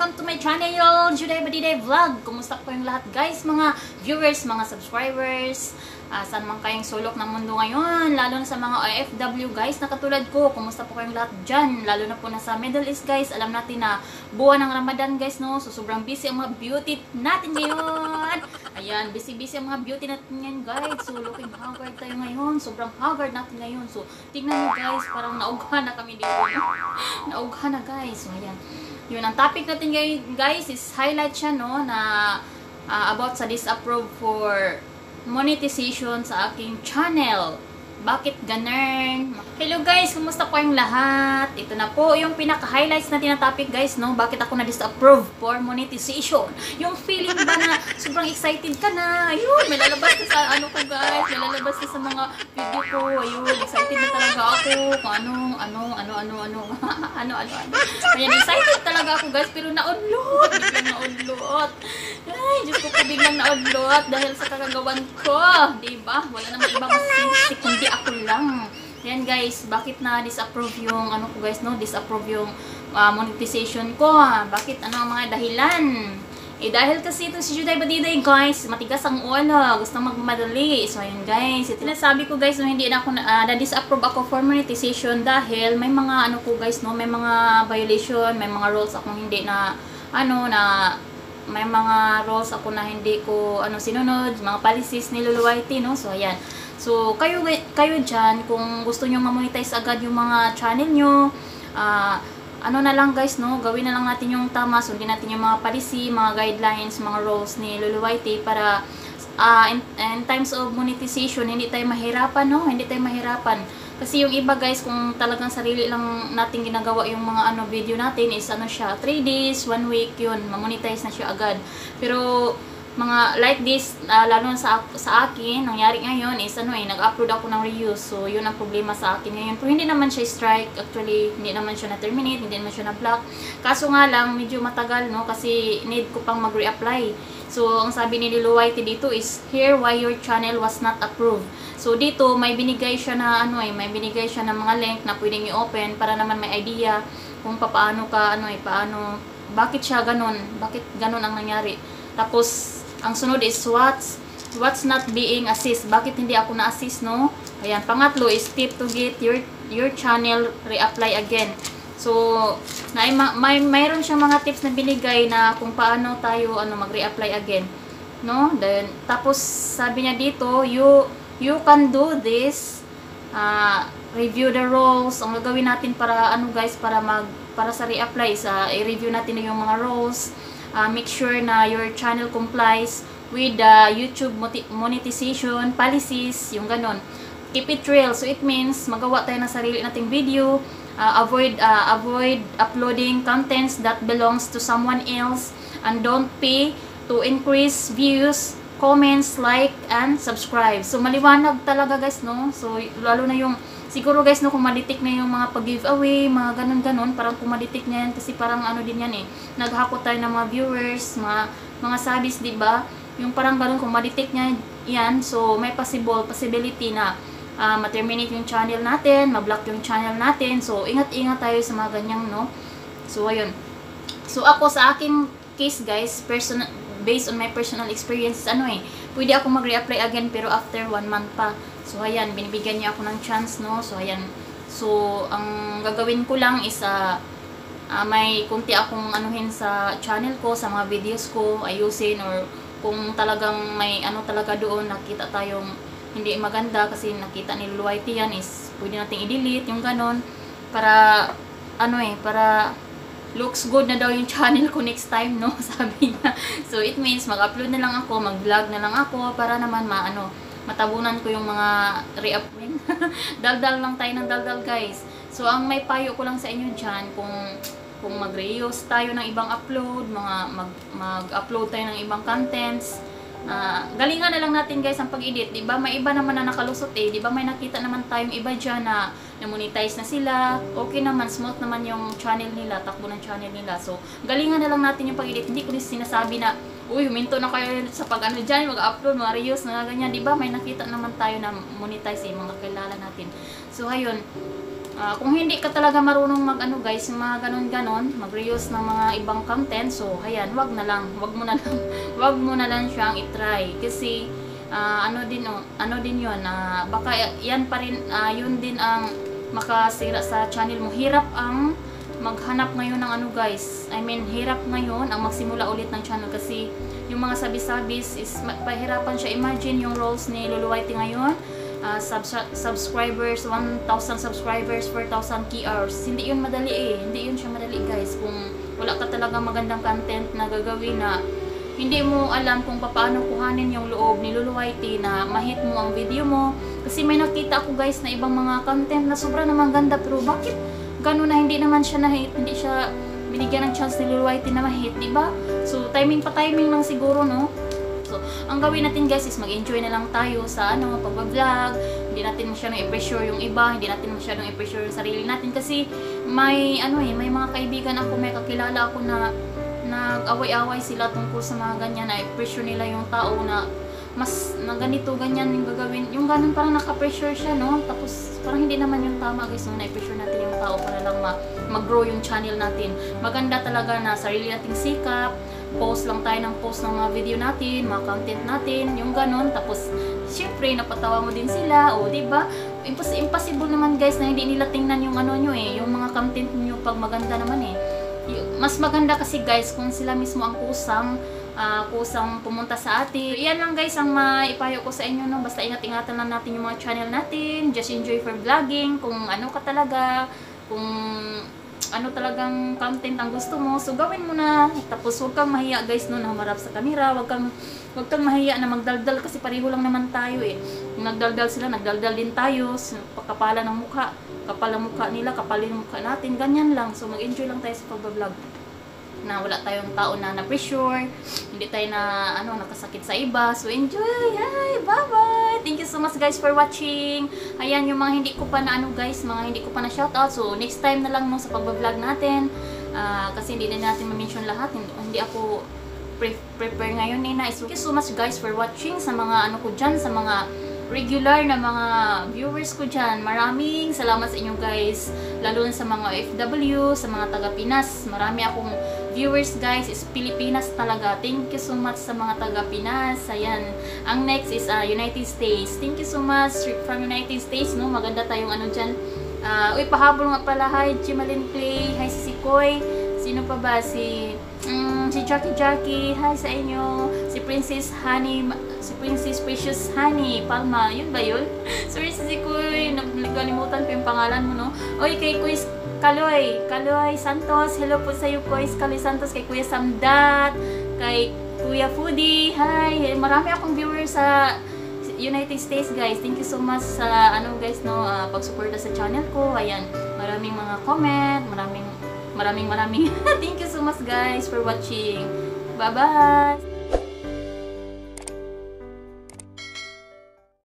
welcome to my channel, Juday Badiday Vlog. Kumusta po yung lahat guys, mga viewers, mga subscribers, saan man kayong sulok ng mundo ngayon, lalo na sa mga OFW guys na katulad ko. Kumusta po kayong lahat dyan, lalo na po na sa Middle East guys. Alam natin na buwan ng Ramadan guys, no? So sobrang busy ang mga beauty natin ngayon. Ayan, busy ang mga beauty natin ngayon guys. So looking haggard tayo ngayon, sobrang haggard natin ngayon. So tignan nyo guys, parang naughan na kami dito, no? Naughan na guys. So ayan, yun ang topic natin guys is highlight siya, no, na about sa disapprove for monetization sa aking channel. Bakit ganun? Hello guys, kumusta po yung lahat? Ito na po yung pinaka-highlights natin na topic guys, no? Bakit ako na-disapprove for monetization? Yung feeling ba na sobrang excited ka na? Ayun, may lalabas na sa ano ko guys, may lalabas na sa mga video ko. Ayun, excited na talaga ako kung ano. Ayan, excited talaga ako guys, pero naunlot. Biglang naunlot. Ay, Diyos ko po, biglang naunlot dahil sa kagagawan ko. Diba? Wala namang ibang masisik, kundi ako lang. Yan guys, bakit na disapprove yung ano ko guys, no? Disapprove yung monetization ko. Bakit? Ano ang mga dahilan? Dahil kasi ito si Juday Badiday guys, matigas ang ulo, gusto magmadali. So ayun guys, ito nasabi ko guys, no, hindi na ako na-disapprove ako for monetization dahil may mga ano ko guys, no, may mga violation, may mga rules akong hindi na may mga rules ako na hindi ko sinunod, mga policies ni Lolo Whitey, no. So ayan. So kayo diyan kung gusto niyo ma-monetize agad yung mga channel niyo, ano na lang guys, no, gawin na lang natin yung tama, sundin natin yung mga policy, mga guidelines, mga rules ni Lolo Whitey para in times of monetization hindi tayo mahirapan, no, hindi tayo mahirapan. Kasi yung iba guys, kung talagang sarili lang natin ginagawa yung mga video natin is siya, 3 days, 1 week, yun, ma-monetize na siya agad. Pero mga like this, lalo na sa akin, nangyari ngayon is nag-upload ako ng reuse. So yun ang problema sa akin ngayon. Pero hindi naman siya strike, actually hindi naman siya na-terminate, hindi naman siya na-block. Kaso nga lang medyo matagal, no, kasi need ko pang mag-reapply. So ang sabi ni Lolo Whitey dito is here why your channel was not approved. So dito may binigay siya na may binigay siya ng mga link na pwedeng i-open para naman may idea kung paano ka bakit siya ganun, bakit ganun ang nangyari. Tapos ang sunod is what's not being assist. Bakit hindi ako na-assist, no? Ayan, pangatlo is tip to get your channel reapply again. So, mayroon siyang mga tips na binigay na kung paano tayo mag-reapply again, no? Then tapos sabi niya dito, you can do this. Review the rules. Ang gagawin natin para guys, para sa reapply, i-review natin yung mga rules. Make sure na your channel complies with the YouTube monetization policies, yung ganon. Keep it real. So it means magawa tayo ng sarili nating video. Avoid uploading contents that belongs to someone else, and don't pay to increase views, comments, like, and subscribe. So maliwanag talaga guys, no? So lalo na yung siguro guys, no, kung maditik na yung mga pag-giveaway, mga ganun-ganun, parang kung maditik na yan, kasi parang din yan naghakot tayo ng mga viewers, mga sabis, diba? Yung parang ganun, kung maditik niya yan, so may possibility na ma-terminate yung channel natin, ma-block yung channel natin. So ingat-ingat tayo sa mga ganyang, no? So ayun. So ako sa aking case guys, based on my personal experience, pwede ako mag-reapply again pero after 1 month pa. So ayan, binibigyan niya ako ng chance, no? So ayan. So ang gagawin ko lang is may kunti akong sa channel ko, sa mga videos ko, ayusin, or kung talagang may talaga doon nakita tayong hindi maganda kasi nakita ni Lolo Whitey yan, is pwede nating i-delete yung ganon para para looks good na daw yung channel ko next time, no? Sabi niya. So it means mag-upload na lang ako, mag-vlog na lang ako para naman matabunan ko yung mga re-upload. Daldal lang tayo ng daldal guys. So ang may payo ko lang sa inyo dyan, kung mag-reuse tayo ng ibang upload, mag-upload tayo ng ibang contents, galingan na lang natin guys ang pag-edit, diba? May iba naman na nakalusot diba? May nakita naman tayong iba dyan na monetize na sila, okay naman, smooth naman yung channel nila, takbo ng channel nila. So galingan na lang natin yung pag-edit. Hindi ko sinasabi na uy, huminto na kayo sa dyan, mag-upload, mga reuse, ganyan, diba? May nakita naman tayo na monetize mga kilala natin. So ayun, Kung hindi ka talaga marunong mag-ano guys, yung mga ganon-ganon, mag-reuse ng mga ibang content, so ayan, wag mo na lang siyang i-try. Kasi ano din yun, baka yan pa rin, yun din ang makasira sa channel mo. Hirap ang maghanap ngayon ng ano guys, I mean hirap ngayon ang magsimula ulit ng channel kasi yung mga sabi-sabis is pahirapan siya. Imagine yung roles ni Lulu Whitey ngayon, subscribers, 1,000 subscribers, 4,000 key hours. Hindi yun madali hindi yun siya madali guys. Kung wala ka talaga magandang content na gagawin, na hindi mo alam kung paano kuhanin yung loob ni Lulu Whitey na ma-hit mo ang video mo. Kasi may nakita ako guys na ibang mga content na sobrang naman ganda, pero bakit gano'n na hindi naman siya na-hit, hindi siya binigyan ng chance ni Lulu Whitey na ma-hit, diba? So timing lang siguro, no? So, ang gawin natin guys is mag-enjoy na lang tayo sa pag-vlog. Hindi natin masyadong i-pressure yung iba, hindi natin masyadong i-pressure yung sarili natin kasi may may mga kaibigan ako, may kakilala ako na nag-away-away sila tungkol sa mga ganyan, na i-pressure nila yung tao na mas na ganito, ganyan yung gagawin. Yung ganun parang naka-pressure siya, no? Tapos parang hindi naman yung tama guys, no? Na-pressure natin yung tao para lang mag-grow yung channel natin. Maganda talaga na sarili nating sikap, post lang tayo ng post ng mga video natin, mga content natin, yung ganun. Tapos syempre napatawa mo din sila, o diba? Impossible naman guys na hindi nila tingnan yung nyo yung mga content nyo pag maganda naman Mas maganda kasi guys kung sila mismo ang kusang pumunta sa atin. Yan lang guys ang maipayo ko sa inyo, no? Basta ingat-ingatan lang natin yung mga channel natin. Just enjoy for vlogging. Kung ano ka talaga, kung ano talagang content ang gusto mo, so gawin mo na. Tapos huwag kang mahiya guys, no, na humarap sa camera. Huwag kang mahiya na magdaldal kasi pareho lang naman tayo Kung nagdaldal sila, nagdaldal din tayo. So, pagkapala ng mukha, kapal ang mukha nila, kapalin ang mukha natin, ganyan lang. So mag-enjoy lang tayo sa pag-vlog. Na wala tayong tao na na-pressure, hindi tayo na nakasakit sa iba. So enjoy. Hi, bye-bye. Thank you so much guys for watching. Ayan yung mga hindi ko pa na guys, mga hindi ko pa na shoutout. So next time na lang sa pag-vlog natin. Kasi hindi na natin ma-mention lahat. Hindi ako prepare ngayon So thank you so much guys for watching, sa mga ko dyan, sa mga regular na mga viewers ko dyan. Maraming salamat sa inyo guys, lalo na sa mga OFW, sa mga taga-Pinas. Marami akong viewers guys, is Pilipinas talaga. Thank you so much sa mga taga-Pinas. Ayan, ang next is United States. Thank you so much from United States, no? Maganda tayong dyan. Pahabol nga pala. Hi Jimalyn Clay, hi si Sikoy, sino pa ba, si Jackie, hi sa inyo, si Princess Precious Honey Palma, yun ba yun? Sorry si Sikoy, nagkalimutan ko yung pangalan mo, no? Oy, kay Kuis Kaloy Santos, hello po sa iyo Kuis Kaloy Santos, kay Kuya Samdat, kay Kuya Foodie, hi, marami akong viewers sa United States guys. Thank you so much sa guys, no, pagsuporta sa channel ko. Ayan, maraming mga comment, maraming thank you so much guys for watching. Bye bye.